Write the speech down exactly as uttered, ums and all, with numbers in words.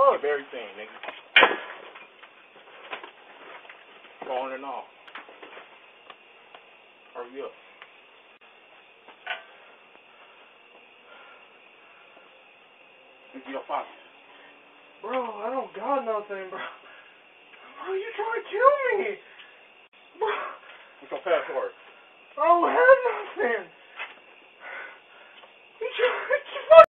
fuck? Give everything, nigga. Phone and all. Hurry up. Into your pocket. Bro, I don't got nothing, bro. Bro, you trying to kill me?